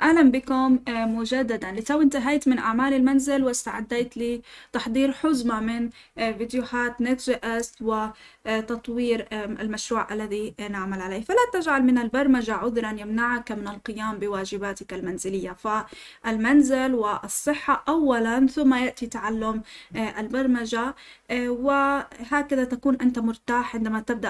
أهلا بكم مجددا. لتو انتهيت من أعمال المنزل واستعديت لتحضير حزمة من فيديوهات Next.js وتطوير المشروع الذي نعمل عليه. فلا تجعل من البرمجة عذرا يمنعك من القيام بواجباتك المنزلية، فالمنزل والصحة أولا ثم يأتي تعلم البرمجة، وهكذا تكون أنت مرتاح عندما تبدأ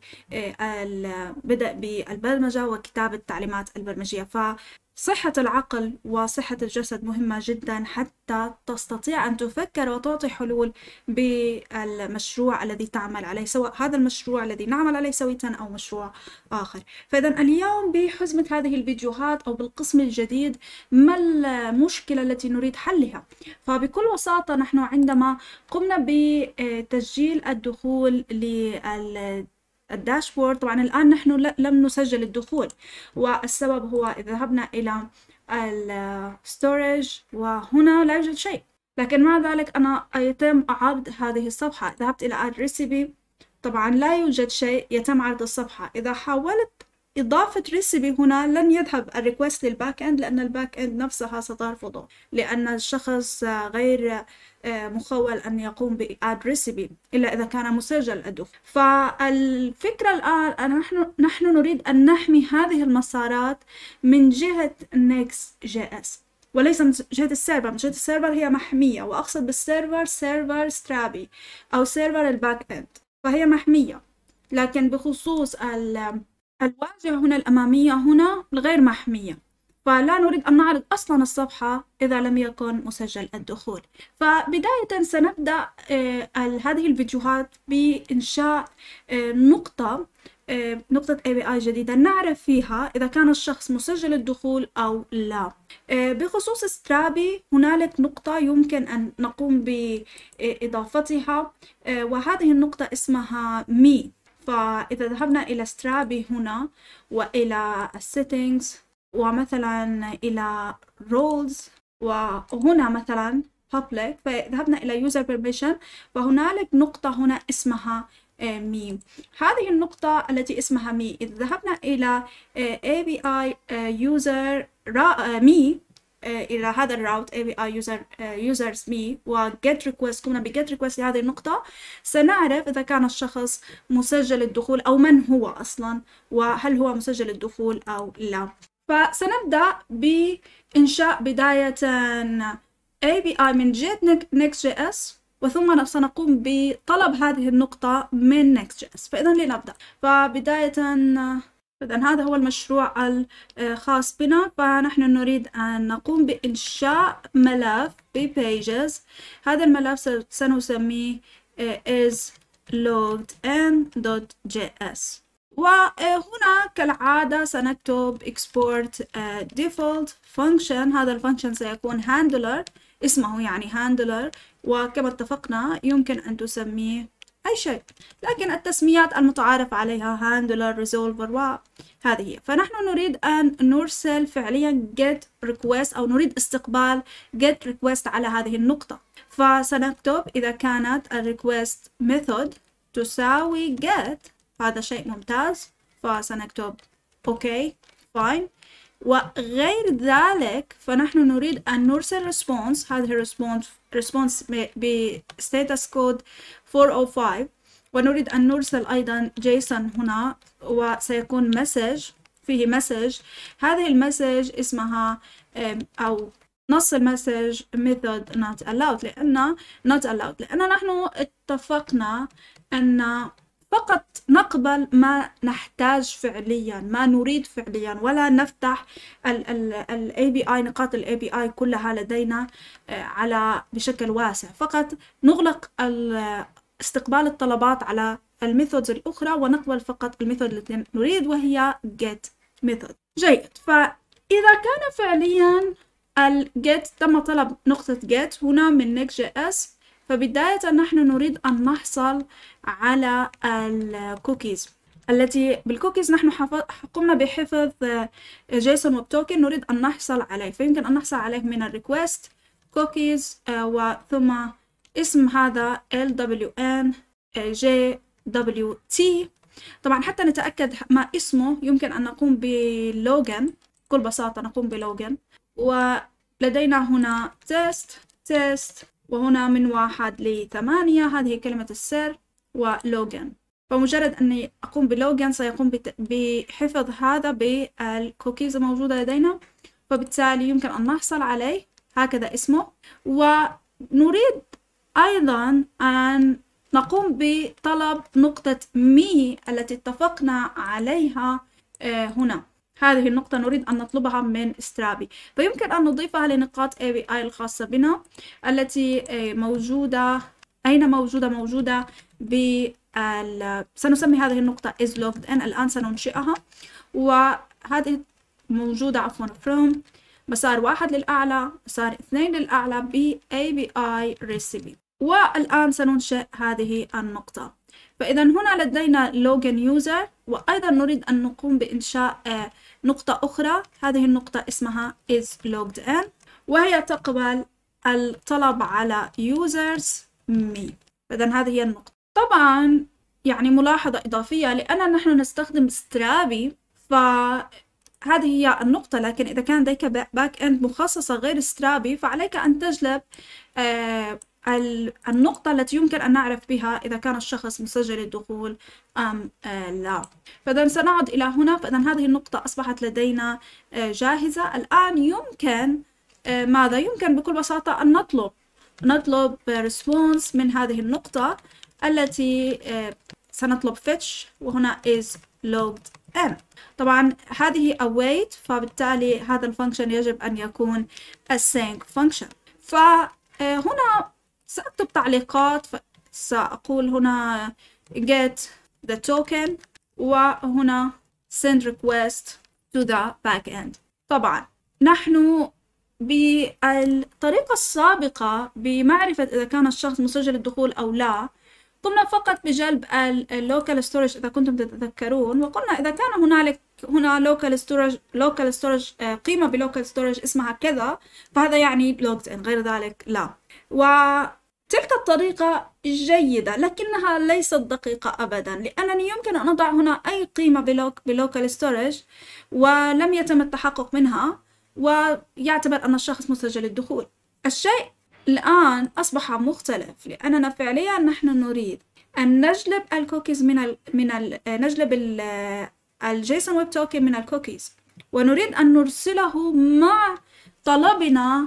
بالبرمجة وكتابة التعليمات البرمجية. صحة العقل وصحة الجسد مهمة جدا حتى تستطيع أن تفكر وتعطي حلول بالمشروع الذي تعمل عليه، سواء هذا المشروع الذي نعمل عليه سوية أو مشروع آخر. فإذا اليوم بحزمة هذه الفيديوهات أو بالقسم الجديد ما المشكلة التي نريد حلها؟ فبكل بساطة نحن عندما قمنا بتسجيل الدخول الداشبورد، طبعا الآن نحن لم نسجل الدخول، والسبب هو إذا ذهبنا إلى الستورج وهنا لا يوجد شيء، لكن مع ذلك أنا يتم عرض هذه الصفحة. ذهبت إلى add recipe، طبعا لا يوجد شيء، يتم عرض الصفحة. إذا حاولت إضافة recipe هنا لن يذهب الريكوست للباك إند، لأن الباك إند نفسها سترفضه، لأن الشخص غير مخول أن يقوم بإد ريسيبي إلا إذا كان مسجل الدخول. فالفكرة الآن نحن نريد أن نحمي هذه المسارات من جهة Next.js وليس من جهة السيرفر. من جهة السيرفر هي محمية، وأقصد بالسيرفر سيرفر سترابي أو سيرفر الباك إند، فهي محمية. لكن بخصوص الواجهة هنا الأمامية هنا غير محمية، فلا نريد أن نعرض أصلا الصفحة إذا لم يكن مسجل الدخول. فبداية سنبدأ هذه الفيديوهات بإنشاء نقطة API جديدة نعرف فيها إذا كان الشخص مسجل الدخول أو لا. بخصوص سترابي هنالك نقطة يمكن أن نقوم بإضافتها، وهذه النقطة اسمها me. فإذا ذهبنا إلى سترابي هنا وإلى settings ومثلا إلى roles وهنا مثلا public، فذهبنا إلى user permission، فهنالك نقطة هنا اسمها me. هذه النقطة التي اسمها me إذا ذهبنا إلى API user me إلى هذا الراوت API users me و get request، قمنا ب get request لهذه النقطة، سنعرف إذا كان الشخص مسجل الدخول أو من هو أصلا، وهل هو مسجل الدخول أو لا. فسنبدأ بإنشاء بداية API من جهة Next.js، وثم سنقوم بطلب هذه النقطة من Next.js. فإذا لنبدأ. فبداية هذا هو المشروع الخاص بنا، فنحن نريد أن نقوم بإنشاء ملف بpages. هذا الملف سنسميه isloggedin.js، وهنا كالعادة سنكتب export default function. هذا الفانكشن سيكون handler، اسمه يعني handler، وكما اتفقنا يمكن أن تسميه أي شيء، لكن التسميات المتعارف عليها handler resolver وهذه هي. فنحن نريد أن نرسل فعليا get request أو نريد استقبال get request على هذه النقطة. فسنكتب إذا كانت request method تساوي get، هذا شيء ممتاز، فسنكتب OK fine. وغير ذلك فنحن نريد أن نرسل response. هذه response ب status code 405، ونريد أن نرسل أيضا JSON هنا، وسيكون message فيه message. هذه المسج اسمها أو نص المسج method not allowed، لأن نحن اتفقنا أن فقط نقبل ما نحتاج فعليا، ما نريد فعليا، ولا نفتح ال API نقاط ال API كلها لدينا بشكل واسع. فقط نغلق استقبال الطلبات على الميثودز الأخرى، ونقبل فقط الميثود التي نريد وهي get method. جيد. فإذا كان فعليا get تم طلب نقطة get هنا من Next.js، فبداية نحن نريد أن نحصل على الكوكيز التي بالكوكيز نحن قمنا بحفظ جيسون ويب توكن نريد أن نحصل عليه. فيمكن أن نحصل عليه من الريكوست كوكيز وثم اسم هذا LWN JWT. طبعا حتى نتأكد ما اسمه يمكن أن نقوم بلوجن بكل بساطة نقوم بلوجن، ولدينا هنا تيست وهنا من 1 ل8 هذه كلمة السر ولوجن. فمجرد أني أقوم بلوجن سيقوم بحفظ هذا بالكوكيز الموجودة لدينا، فبالتالي يمكن أن نحصل عليه هكذا اسمه. ونريد أيضا أن نقوم بطلب نقطة مي التي اتفقنا عليها هنا. هذه النقطة نريد أن نطلبها من سترابي، فيمكن أن نضيفها لنقاط API الخاصة بنا التي موجودة. أين موجودة؟ موجودة سنسمي هذه النقطة is logged in. الآن سننشئها، وهذه موجودة عفوا from مسار 1 للأعلى، مسار 2 للأعلى ب API recipe. والآن سننشئ هذه النقطة. فإذا هنا لدينا login user، وأيضا نريد أن نقوم بإنشاء نقطة أخرى. هذه النقطة اسمها is logged in، وهي تقبل الطلب على users me. إذا هذه هي النقطة. طبعا يعني ملاحظة إضافية، لأننا نحن نستخدم سترابي فهذه هي النقطة، لكن إذا كان لديك باك إند مخصصة غير سترابي فعليك أن تجلب النقطة التي يمكن أن نعرف بها إذا كان الشخص مسجل الدخول أم لا. فإذا سنعود إلى هنا. فإذا هذه النقطة أصبحت لدينا جاهزة. الآن يمكن ماذا؟ يمكن بكل بساطة أن نطلب response من هذه النقطة التي سنطلب fetch، وهنا is logged in. طبعا هذه await، فبالتالي هذا الفانكشن يجب أن يكون async function. فهنا سأكتب تعليقات، سأقول هنا get the token، وهنا send request to the backend. طبعا نحن بالطريقة السابقة بمعرفة إذا كان الشخص مسجل الدخول أو لا قمنا فقط بجلب اللوكال ستورج إذا كنتم تتذكرون، وقلنا إذا كان هنالك هنا لوكال ستورج قيمة بلوكال ستورج اسمها كذا فهذا يعني logged in، غير ذلك لا. وتلك الطريقة جيدة لكنها ليست دقيقة أبدا، لأنني يمكن أن أضع هنا أي قيمة بلوكال ستورج ولم يتم التحقق منها ويعتبر أن الشخص مسجل الدخول. الشيء الآن أصبح مختلف، لأننا فعليا نحن نريد أن نجلب الكوكيز نجلب الجيسون ويب توكن من الكوكيز، ونريد أن نرسله مع طلبنا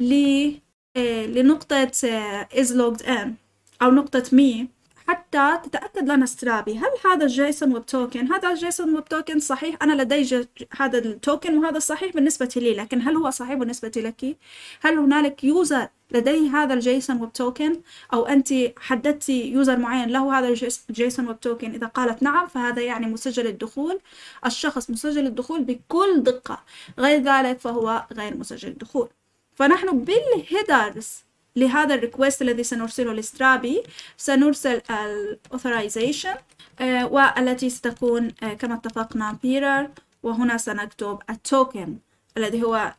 لنقطة is logged in أو نقطة me حتى تتأكد لنا سترابي هل هذا الجيسون ويب توكن، هذا الجيسون ويب توكن صحيح، أنا لدي هذا التوكن وهذا صحيح بالنسبة لي، لكن هل هو صحيح بالنسبة لك؟ هل هنالك يوزر لديه هذا الجيسون ويب توكن، أو أنت حددتي يوزر معين له هذا الجيسون ويب توكن؟ إذا قالت نعم فهذا يعني مسجل الدخول، الشخص مسجل الدخول بكل دقة، غير ذلك فهو غير مسجل الدخول. فنحن بالهيدرز لهذا الريكوست الذي سنرسله لسترابي سنرسل الاوثرايزيشن والتي ستكون كما اتفقنا بيرر، وهنا سنكتب التوكن الذي هو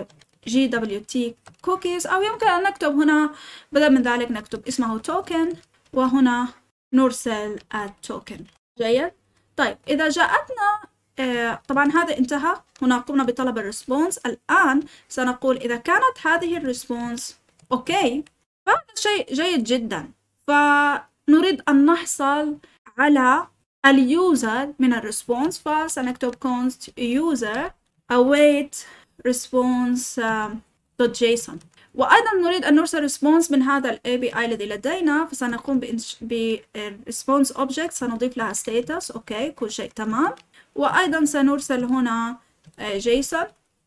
GWT cookies، أو يمكن أن نكتب هنا بدل من ذلك نكتب اسمه توكن وهنا نرسل التوكن. جيد. طيب إذا جاءتنا طبعا هذا انتهى، هنا قمنا بطلب الريسبونس. الآن سنقول إذا كانت هذه الريسبونس أوكي فهذا شيء جيد جدا، فنريد أن نحصل على اليوزر من الريسبونس، فسنكتب const user await response.json. وأيضا نريد أن نرسل ريسبونس من هذا ال API الذي لدينا، فسنقوم response object سنضيف لها status أوكي كل شيء تمام، وأيضا سنرسل هنا جيسون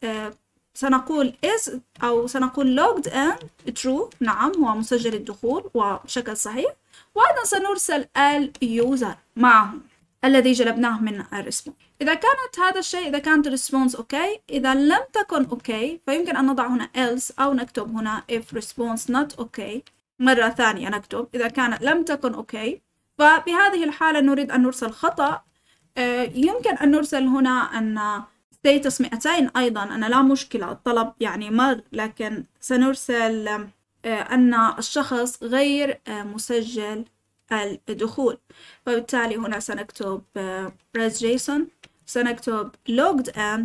سنقول is أو سنقول logged in true، نعم هو مسجل الدخول وبشكل صحيح، وأيضا سنرسل اليوزر معه الذي جلبناه من الريسبونس. إذا كانت هذا الشيء، إذا كانت الريسبونس أوكي، إذا لم تكن أوكي فيمكن أن نضع هنا else أو نكتب هنا if response not okay. مرة ثانية نكتب إذا كانت لم تكن أوكي، فبهذه الحالة نريد أن نرسل خطأ. يمكن أن نرسل هنا أن status 200 أيضا، أنا لا مشكلة الطلب يعني مر، لكن سنرسل أن الشخص غير مسجل الدخول، فبالتالي هنا سنكتب res.json سنكتب logged in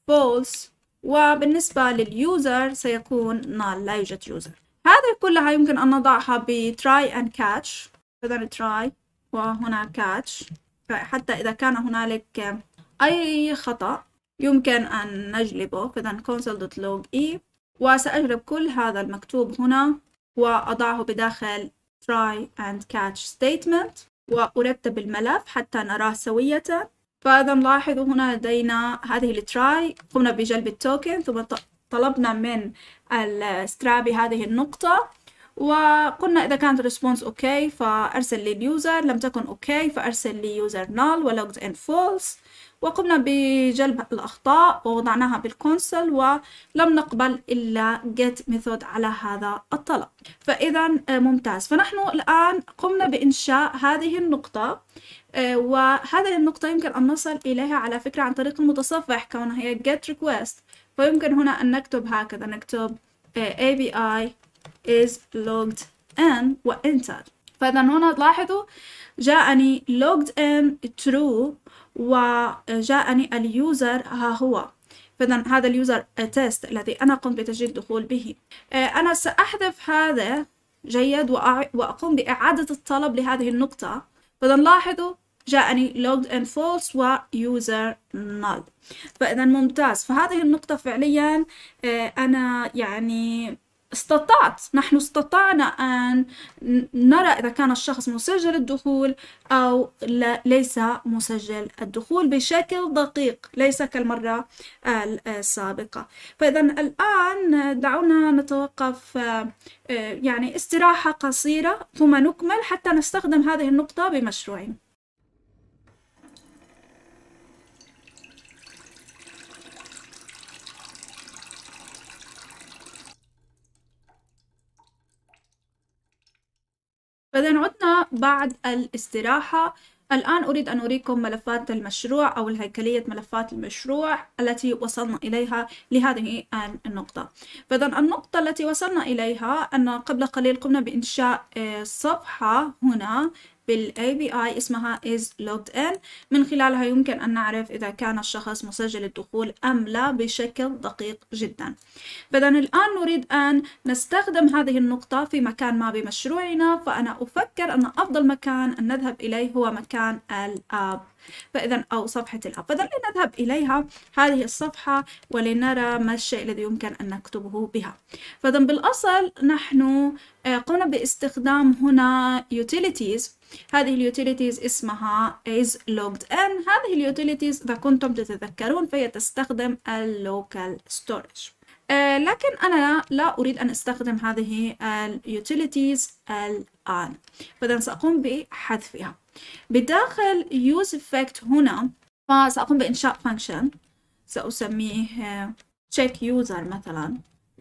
false، وبالنسبة لليوزر سيكون null، لا يوجد يوزر. هذه كلها يمكن أن نضعها ب try and catch، إذا try وهنا catch، فحتى إذا كان هنالك أي خطأ يمكن أن نجلبه. فإذا console.log e، وسأجلب كل هذا المكتوب هنا وأضعه بداخل try and catch statement، وأرتب الملف حتى نراه سوية. فإذا لاحظوا هنا لدينا هذه التراي، قمنا بجلب التوكن، ثم طلبنا من السترابي هذه النقطة، وقلنا إذا كانت الريسبونس أوكي فأرسل لي اليوزر، لم تكن أوكي فأرسل لي يوزر null ولوجد إن فولس، وقمنا بجلب الأخطاء ووضعناها بالكونسول، ولم نقبل إلا get method على هذا الطلب. فإذا ممتاز. فنحن الآن قمنا بإنشاء هذه النقطة، وهذه النقطة يمكن أن نصل إليها على فكرة عن طريق المتصفح كونها هي get request. فيمكن هنا أن نكتب هكذا، نكتب API is logged in وإنتر. فإذا هنا تلاحظوا جاءني logged in true وجاءني اليوزر ها هو. فإذا هذا اليوزر تيست الذي أنا قمت بتسجيل الدخول به. أنا سأحذف هذا جيد وأقوم بإعادة الطلب لهذه النقطة. فإذا لاحظوا جاءني logged in false و user null. فإذا ممتاز. فهذه النقطة فعليا أنا يعني نحن استطعنا أن نرى إذا كان الشخص مسجل الدخول أو ليس مسجل الدخول بشكل دقيق، ليس كالمرة السابقة. فإذا الآن دعونا نتوقف يعني استراحة قصيرة ثم نكمل حتى نستخدم هذه النقطة بمشروعنا. فإذا عدنا بعد الاستراحة. الآن أريد أن أريكم ملفات المشروع أو الهيكلية ملفات المشروع التي وصلنا إليها لهذه النقطة. فإذا النقطة التي وصلنا إليها أن قبل قليل قمنا بإنشاء صفحة هنا بالAPI اسمها is logged in، من خلالها يمكن أن نعرف إذا كان الشخص مسجل الدخول أم لا بشكل دقيق جدا. فإذا الآن نريد أن نستخدم هذه النقطة في مكان ما بمشروعنا، فأنا أفكر أن أفضل مكان أن نذهب إليه هو مكان الآب، فإذا أو صفحة الآب. فإذا لنذهب إليها هذه الصفحة ولنرى ما الشيء الذي يمكن أن نكتبه بها. فإذا بالأصل نحن قمنا باستخدام هنا utilities. هذه اليوتيليتيز اسمها is logged in. هذه اليوتيليتيز إذا كنتم تتذكرون فهي تستخدم اللوكال ستورج، لكن أنا لا أريد أن أستخدم هذه اليوتيليتيز الآن. فإذا سأقوم بحذفها بداخل use effect هنا. فسأقوم بإنشاء function سأسميه check user مثلا،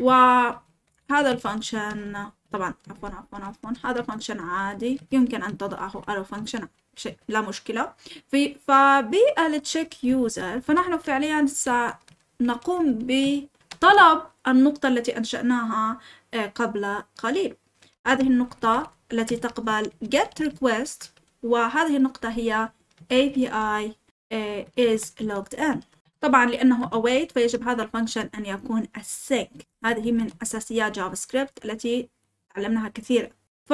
وهذا الفانكشن طبعا عفوا هذا فانكشن عادي يمكن أن تضعه arrow function، شيء لا مشكلة. فبالcheck user فنحن فعليا سنقوم بطلب النقطة التي أنشأناها قبل قليل. هذه النقطة التي تقبل get request، وهذه النقطة هي API is logged in. طبعا لأنه await فيجب هذا الفانكشن أن يكون async. هذه من أساسيات جافا سكريبت التي تعلمناها كثيرا.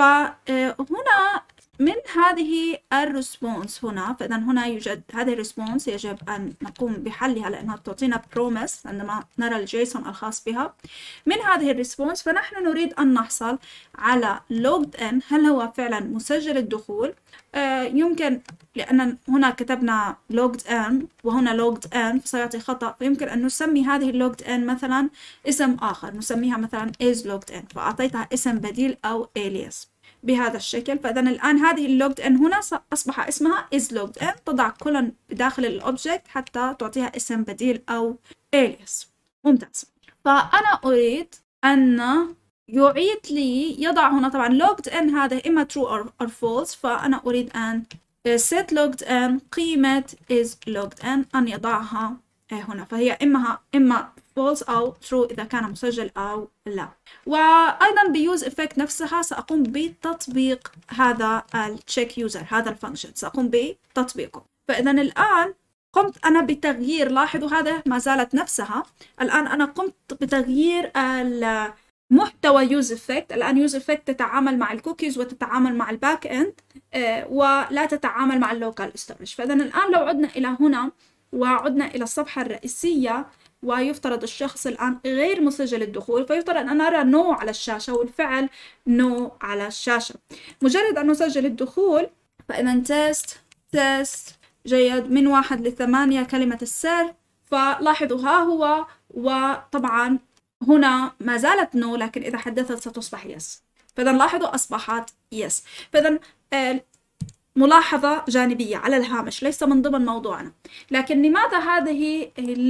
فهنا من هذه الريسبونس هنا، فإذا هنا يوجد هذه الريسبونس يجب أن نقوم بحلها لأنها تعطينا بروميس عندما نرى الجيسون الخاص بها. من هذه الريسبونس فنحن نريد أن نحصل على logged in، هل هو فعلا مسجل الدخول. يمكن لأن هنا كتبنا logged in وهنا logged in فسيعطي خطأ، فيمكن أن نسمي هذه logged in مثلا اسم آخر، نسميها مثلا is logged in، فأعطيتها اسم بديل أو alias بهذا الشكل. فإذا الآن هذه اللوجد إن هنا أصبح اسمها is logged in، تضع كلا بداخل الأوبجكت حتى تعطيها اسم بديل أو alias. ممتاز. فأنا أريد أن يعيد لي يضع هنا طبعا logged in هذا إما true or false، فأنا أريد أن set logged in قيمة is logged in أن يضعها هنا، فهي إما false أو true إذا كان مسجل أو لا. وأيضا بيوز إفكت نفسها سأقوم بتطبيق هذا الcheck user، هذا الفانكشن سأقوم بتطبيقه. فإذا الآن قمت أنا بتغيير، لاحظوا هذا ما زالت نفسها. الآن أنا قمت بتغيير محتوى يوز افكت. الآن يوز افكت تتعامل مع الكوكيز وتتعامل مع الباك اند ولا تتعامل مع اللوكال ستورج. فإذا الآن لو عدنا إلى هنا وعدنا إلى الصفحة الرئيسية، ويفترض الشخص الآن غير مسجل الدخول، فيفترض أن نرى نو على الشاشة، والفعل نو على الشاشة. مجرد أن نسجل الدخول، فإذا تيست جيد من 1 ل8 كلمة السر، فلاحظوا ها هو، وطبعا هنا ما زالت نو، لكن إذا حدثت ستصبح يس. فإذا لاحظوا أصبحت يس. فإذا ملاحظة جانبية على الهامش ليس من ضمن موضوعنا، لكن لماذا هذه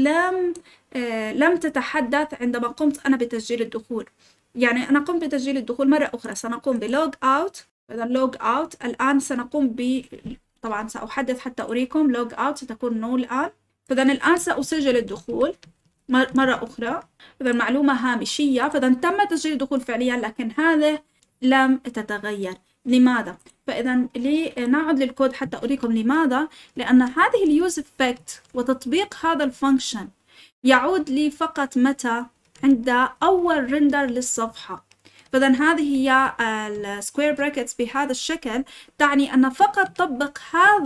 لم تتحدث عندما قمت أنا بتسجيل الدخول؟ يعني أنا قمت بتسجيل الدخول مرة أخرى، سنقوم بلوج أوت. إذا لوج أوت الآن سنقوم طبعا سأحدث حتى أريكم. لوج أوت ستكون نو الآن. فإذا الآن سأسجل الدخول مرة أخرى. إذا معلومة هامشية، فإذا تم تسجيل الدخول فعليا، لكن هذا لم تتغير. لماذا؟ فإذا نعود للكود حتى أريكم لماذا. لأن هذه اليوز افكت وتطبيق هذا الفانكشن يعود لي فقط متى؟ عند أول رندر للصفحة. فإذا هذه هي السكوير براكتس بهذا الشكل، تعني أن فقط طبق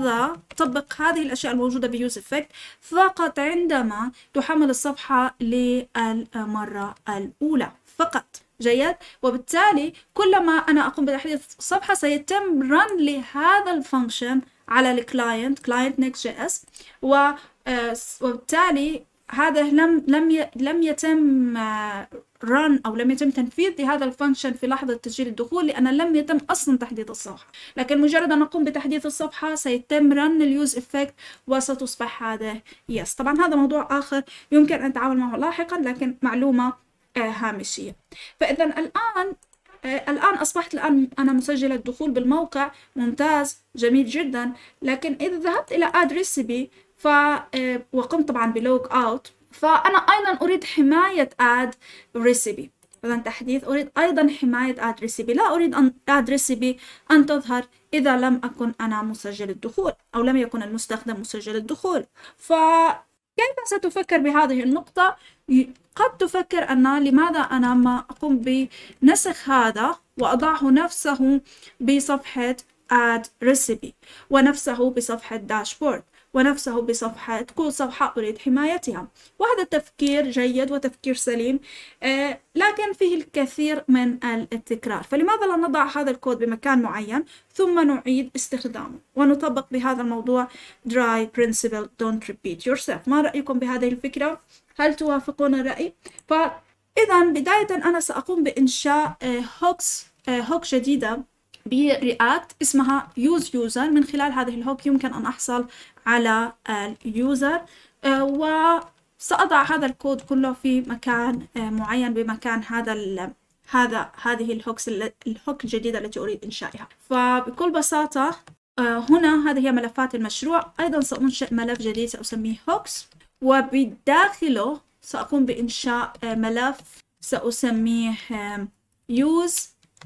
هذه الأشياء الموجودة بيوز افكت فقط عندما تحمل الصفحة للمرة الأولى فقط. جيد. وبالتالي كلما أنا أقوم بتحديث الصفحة سيتم رن لهذا الفانكشن على الكلاينت Next.js، وبالتالي هذا لم يتم رن أو لم يتم تنفيذ لهذا الفانكشن في لحظة تسجيل الدخول، لأن لم يتم أصلا تحديث الصفحة. لكن مجرد أن نقوم بتحديث الصفحة سيتم رن اليوز افكت وستصبح هذا يس. طبعا هذا موضوع آخر يمكن أن نتعامل معه لاحقا، لكن معلومة هامشية. فإذا الآن أصبحت أنا مسجلة الدخول بالموقع. ممتاز، جميل جدا. لكن إذا ذهبت إلى add recipe وقمت طبعا بلوج أوت، فأنا أيضا أريد حماية add recipe. إذا تحديث أريد أيضا حماية add recipe. لا أريد أن add recipe أن تظهر إذا لم أكن أنا مسجل الدخول أو لم يكن المستخدم مسجل الدخول. فكيف ستفكر بهذه النقطة؟ قد تفكر أن لماذا أنا ما أقوم بنسخ هذا وأضعه نفسه بصفحة add recipe، ونفسه بصفحة dashboard، ونفسه بصفحة كل صفحة أريد حمايتها. وهذا تفكير جيد وتفكير سليم، لكن فيه الكثير من التكرار. فلماذا لا نضع هذا الكود بمكان معين ثم نعيد استخدامه ونطبق بهذا الموضوع dry principle don't repeat yourself؟ ما رأيكم بهذه الفكرة؟ هل توافقون الرأي؟ فإذا بداية أنا سأقوم بإنشاء هوك جديدة برياكت اسمها use user. من خلال هذه الهوك يمكن أن أحصل على اليوزر، وسأضع هذا الكود كله في مكان معين بمكان هذه الهوك الجديدة التي أريد إنشائها. فبكل بساطة هنا هذه هي ملفات المشروع. أيضا سأنشئ ملف جديد سأسميه hooks، وبداخله سأقوم بإنشاء ملف سأسميه use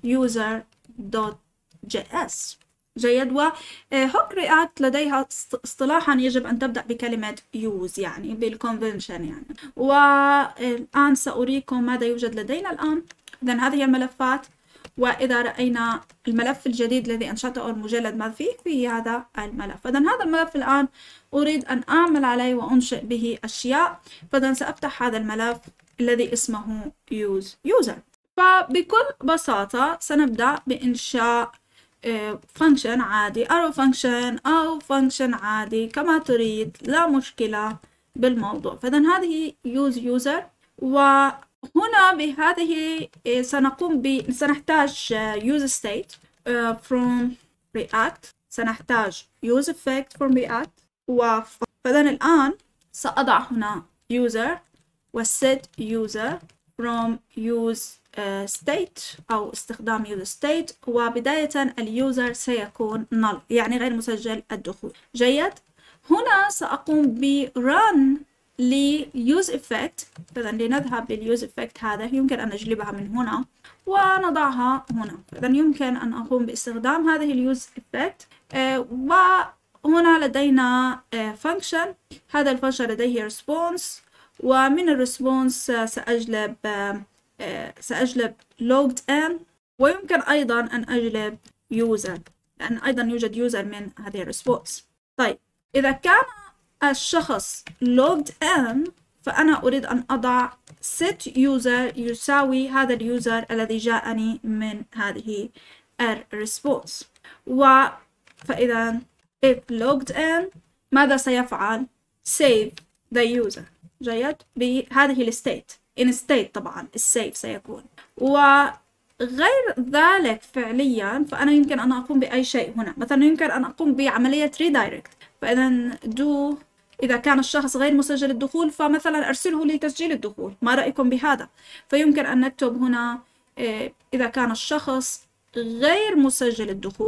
user.js. جيد. وهوك رياكت لديها اصطلاحا يجب أن تبدأ بكلمة use، يعني بالconvention يعني. والآن سأريكم ماذا يوجد لدينا الآن. إذن هذه الملفات، وإذا رأينا الملف الجديد الذي أنشأته المجلد ما فيه هذا الملف. إذن هذا الملف الآن أريد أن أعمل عليه وأنشئ به أشياء. فإذن سأفتح هذا الملف الذي اسمه use user. فبكل بساطة سنبدأ بإنشاء function عادي، arrow function أو function عادي كما تريد، لا مشكلة بالموضوع. فإذن هذه use user، وهنا بهذه سنحتاج use state from react، سنحتاج use effect from react. فإذن الآن سأضع هنا user وset user from use state أو استخدام use state، وبداية اليوزر سيكون null يعني غير مسجل الدخول. جيد. هنا سأقوم ب run use effect. إذا لنذهب للuse effect هذا يمكن أن نجلبها من هنا ونضعها هنا. إذا يمكن أن أقوم باستخدام هذه الuse effect وهنا لدينا function. هذا الفانكشن لديه response، ومن الريسبونس سأجلب logged in، ويمكن أيضا أن أجلب user، لأن أيضا يوجد user من هذه الريسبونس. طيب إذا كان الشخص logged in فأنا أريد أن أضع set user يساوي هذا اليوزر الذي جاءني من هذه الريسبونس. فإذا if logged in ماذا سيفعل؟ save the user. جيد؟ بهذه الستيت in state طبعا السيف سيكون. وغير ذلك فعليا فأنا يمكن أن أقوم بأي شيء هنا، مثلا يمكن أن أقوم بعملية redirect. فإذا do إذا كان الشخص غير مسجل الدخول فمثلا أرسله لتسجيل الدخول، ما رأيكم بهذا؟ فيمكن أن نكتب هنا إذا كان الشخص غير مسجل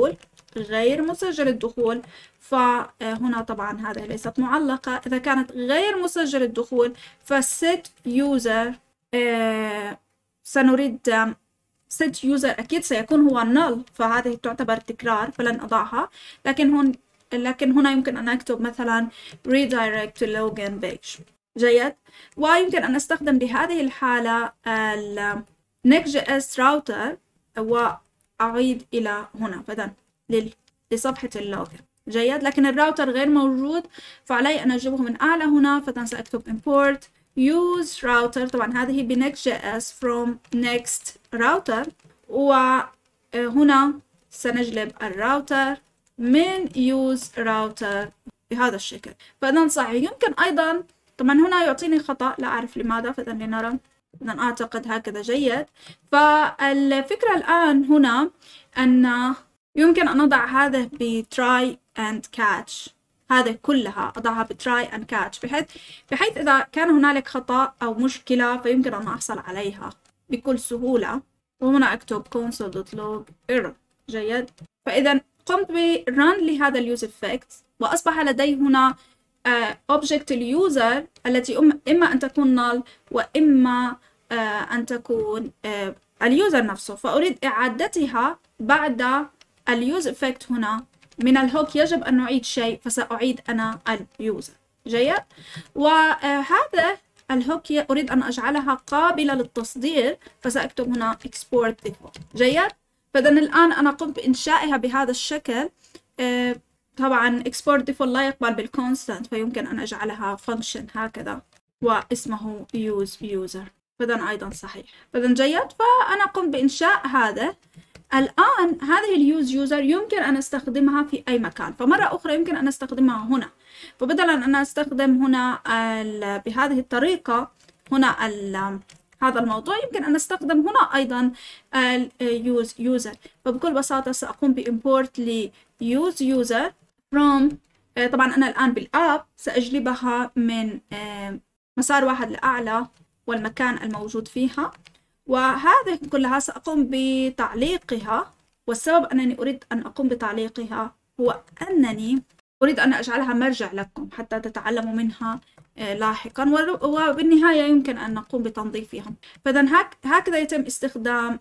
الدخول فهنا طبعا هذه ليست معلقة. إذا كانت غير مسجل الدخول فset user سنريد set user أكيد سيكون هو null، فهذه تعتبر تكرار فلن أضعها، لكن هنا يمكن أن أكتب مثلا redirect to login page. جيد؟ ويمكن أن أستخدم بهذه الحالة ال Next.js router وأعيد إلى هنا فإذا لصفحة اللوجن. جيد؟ لكن الراوتر غير موجود فعلي أن أجيبه من أعلى هنا، فإذا سأكتب import use router. طبعا هذه ب Next.js from next router، وهنا سنجلب الراوتر من use router بهذا الشكل. فإذا صحيح. يمكن أيضا طبعا هنا يعطيني خطأ لا أعرف لماذا، فإذا لنرى. إذا أعتقد هكذا جيد. فالفكرة الآن هنا أن يمكن أن أضع هذا ب try and catch، هذه كلها أضعها ب try and catch بحيث إذا كان هنالك خطأ أو مشكلة فيمكن أن أحصل عليها بكل سهولة. وهنا أكتب console.log error. جيد؟ فإذا قمت ب run لهذا ال use effect، وأصبح لدي هنا object اليوزر التي إما أن تكون null وإما أن تكون اليوزر نفسه، فأريد إعادتها بعد اليوز effect. هنا من الهوك يجب أن نعيد شيء، فسأعيد أنا اليوزر. جيد؟ وهذا الهوك أريد أن أجعلها قابلة للتصدير، فسأكتب هنا export default. جيد؟ فإذا الآن أنا قمت بإنشائها بهذا الشكل. طبعا export default لا يقبل بالconstant، فيمكن أن أجعلها function هكذا واسمه use user. فإذا أيضا صحيح. فإذا جيد. فأنا قمت بإنشاء هذا. الآن هذه اليوز يوزر يمكن أن أستخدمها في أي مكان، فمرة أخرى يمكن أن أستخدمها هنا. فبدلا أن أستخدم هنا بهذه الطريقة هنا هذا الموضوع، يمكن أن أستخدم هنا أيضا اليوز يوزر. فبكل بساطة سأقوم بإمبورت ليوز يوزر from طبعا أنا الآن بالآب سأجلبها من مسار واحد لأعلى والمكان الموجود فيها، وهذه كلها سأقوم بتعليقها. والسبب أنني أريد أن أقوم بتعليقها هو أنني أريد أن أجعلها مرجع لكم حتى تتعلموا منها لاحقا، وبالنهاية يمكن أن نقوم بتنظيفها. فإذا هكذا يتم استخدام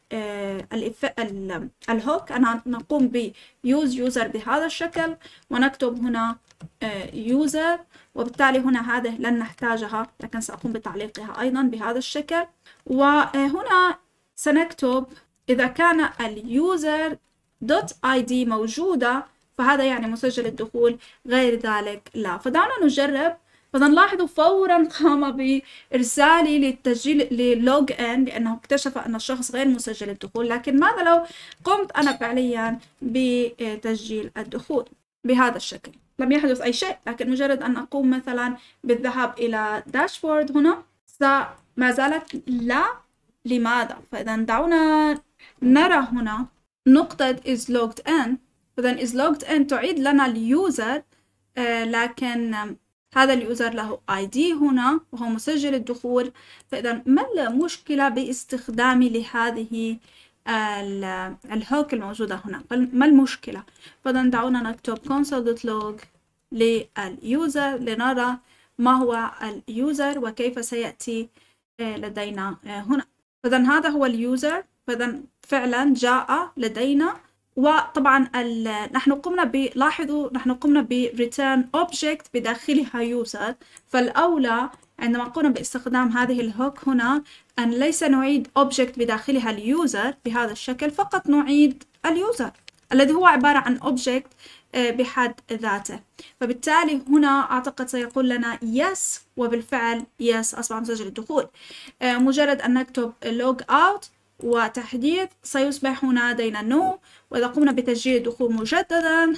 الهوك. أنا نقوم بيوز يوزر بهذا الشكل ونكتب هنا يوزر، وبالتالي هنا هذه لن نحتاجها، لكن سأقوم بتعليقها أيضا بهذا الشكل. وهنا سنكتب إذا كان اليوزر .id موجودة فهذا يعني مسجل الدخول، غير ذلك لا. فدعنا نجرب. فنلاحظ فورا قام بإرسالي للتسجيل للوج إن لأنه اكتشف أن الشخص غير مسجل الدخول. لكن ماذا لو قمت أنا فعليا بتسجيل الدخول بهذا الشكل؟ لم يحدث أي شيء، لكن مجرد أن أقوم مثلا بالذهاب إلى داشبورد هنا ما زالت لا. لماذا؟ فإذا دعونا نرى هنا نقطة is logged in. فإذا is logged in تعيد لنا اليوزر، لكن هذا اليوزر له ID هنا وهو مسجل الدخول. فإذا ما المشكلة باستخدامي لهذه الهوك الموجودة هنا؟ ما المشكلة؟ فإذا دعونا نكتب console.log لليوزر لنرى ما هو اليوزر وكيف سيأتي لدينا هنا. فإذا هذا هو اليوزر. فإذا فعلا جاء لدينا وطبعا لاحظوا نحن قمنا ب return object بداخلها user، فالأولى عندما قمنا باستخدام هذه الهوك هنا أن ليس نعيد object بداخلها اليوزر بهذا الشكل، فقط نعيد اليوزر الذي هو عبارة عن object بحد ذاته. فبالتالي هنا أعتقد سيقول لنا yes، وبالفعل yes أصبح مسجل الدخول. مجرد أن نكتب log out وتحديث سيصبح هنا لدينا no. وإذا قمنا بتسجيل الدخول مجددا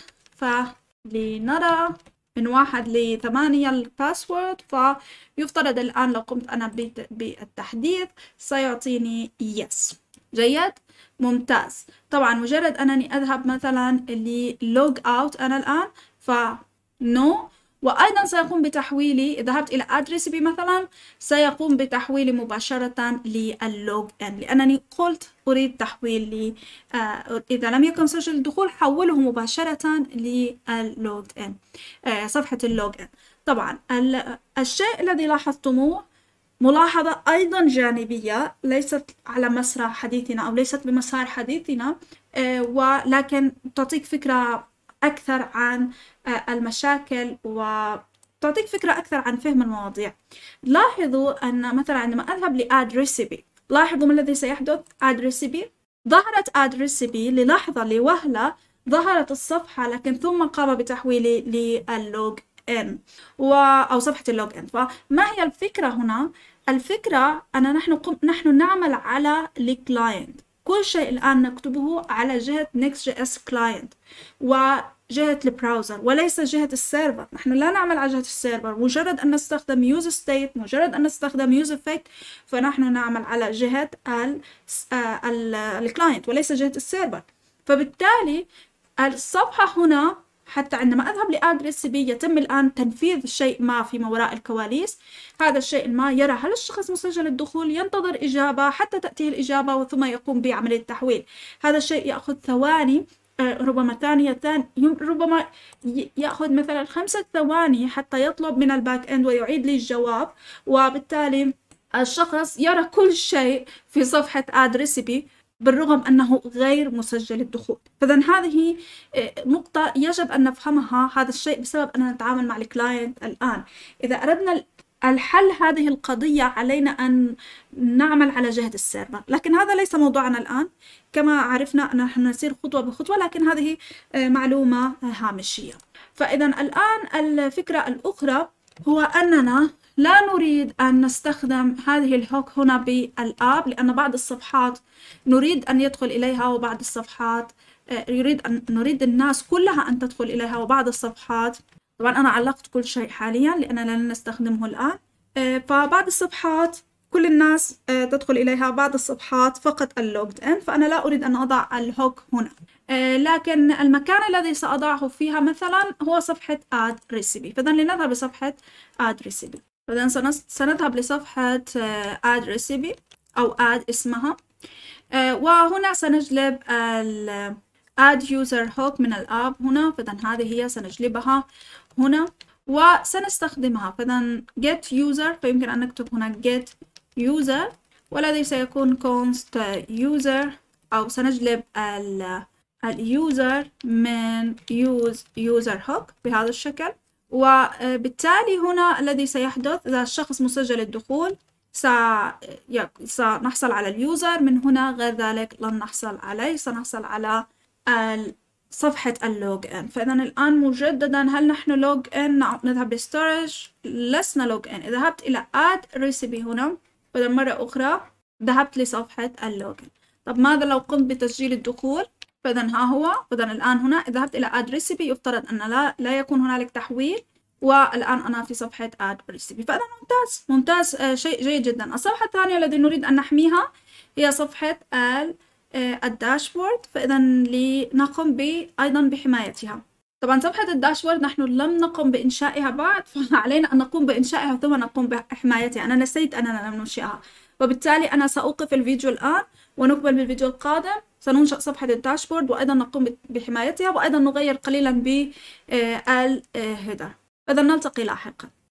فلنرى من 1 ل 8 الباسورد، فيفترض الآن لو قمت أنا بالتحديث سيعطيني yes. جيد، ممتاز. طبعا مجرد أنني أذهب مثلا للوج اوت أنا الآن no، وأيضا سيقوم بتحويلي، إذا ذهبت إلى add recipe مثلا سيقوم بتحويلي مباشرة لللوج ان، لأنني قلت أريد تحويل إذا لم يكن مسجل الدخول حوله مباشرة لللوج ان، صفحة اللوج ان. طبعا الشيء الذي لاحظتموه ملاحظة أيضا جانبية ليست على مسار حديثنا أو ليست بمسار حديثنا، ولكن تعطيك فكرة أكثر عن المشاكل وتعطيك فكرة أكثر عن فهم المواضيع. لاحظوا أن مثلا عندما أذهب لآد ريسيبي، لاحظوا ما الذي سيحدث. آد ريسيبي ظهرت آد ريسيبي للحظة لوهلة، ظهرت الصفحة لكن ثم قام بتحويلي لللوج ان أو صفحة اللوج ان. فما هي الفكرة هنا؟ الفكرة أن نحن نعمل على الكلاينت، كل شيء الآن نكتبه على جهة Next.js client وجهة البراوزر وليس جهة السيرفر. نحن لا نعمل على جهة السيرفر، مجرد أن نستخدم use state، مجرد أن نستخدم use effect، فنحن نعمل على جهة الكلاينت وليس جهة السيرفر. فبالتالي الصفحة هنا حتى عندما أذهب لآد ريسيبي يتم الآن تنفيذ شيء ما فيما وراء الكواليس. هذا الشيء ما يرى هل الشخص مسجل الدخول، ينتظر إجابة حتى تأتيه الإجابة وثم يقوم بعملية التحويل. هذا الشيء يأخذ ثواني، ربما ربما يأخذ مثلا 5 ثواني حتى يطلب من الباك إند ويعيد لي الجواب، وبالتالي الشخص يرى كل شيء في صفحة آد ريسيبي بالرغم أنه غير مسجل الدخول. فإذن هذه نقطة يجب أن نفهمها، هذا الشيء بسبب أننا نتعامل مع الكلاينت الآن. إذا أردنا الحل هذه القضية علينا أن نعمل على جهة السيرفر، لكن هذا ليس موضوعنا الآن. كما عرفنا أن نحن نسير خطوة بخطوة، لكن هذه معلومة هامشية. فإذا الآن الفكرة الأخرى هو أننا لا نريد أن نستخدم هذه الهوك هنا بالآب، لأن بعض الصفحات نريد أن يدخل إليها وبعض الصفحات نريد الناس كلها أن تدخل إليها، وبعض الصفحات طبعا أنا علقت كل شيء حاليا لأننا لن نستخدمه الآن. فبعض الصفحات كل الناس تدخل إليها، بعض الصفحات فقط اللوجد إن، فأنا لا أريد أن أضع الهوك هنا. لكن المكان الذي سأضعه فيها مثلا هو صفحة add recipe. فإذا لنذهب لصفحة add recipe. فإذا سنذهب لصفحة add recipe أو add اسمها، وهنا سنجلب add user hook من الآب هنا. فإذا هذه هي سنجلبها هنا وسنستخدمها. فإذا get user، فيمكن أن نكتب هنا get user، والذي سيكون const user، أو سنجلب اليوزر من use user hook بهذا الشكل. وبالتالي هنا الذي سيحدث إذا الشخص مسجل الدخول سنحصل على اليوزر، من هنا غير ذلك لن نحصل عليه، سنحصل على صفحة اللوج ان. فإذا الآن مجددا هل نحن لوج ان؟ نذهب لستورج، لسنا لوج ان. إذا ذهبت إلى add recipe هنا، فإذا مرة أخرى ذهبت لصفحة اللوج ان. طب ماذا لو قمت بتسجيل الدخول؟ فإذا ها هو، فإذا الآن هنا إذا ذهبت إلى add recipe يفترض أن لا يكون هنالك تحويل، والآن أنا في صفحة add recipe. فإذا ممتاز، شيء جيد جدا. الصفحة الثانية التي نريد أن نحميها هي صفحة الداشبورد. فإذا لنقوم أيضا بحمايتها. طبعا صفحة الداشبورد نحن لم نقم بإنشائها بعد، فعلينا أن نقوم بإنشائها ثم نقوم بحمايتها. أنا نسيت أننا لم ننشئها، وبالتالي أنا سأوقف الفيديو الآن ونكمل بالفيديو القادم. سننشئ صفحة الداشبورد وأيضا نقوم بحمايتها، وأيضا نغير قليلا بالهيدر. إذا نلتقي لاحقا.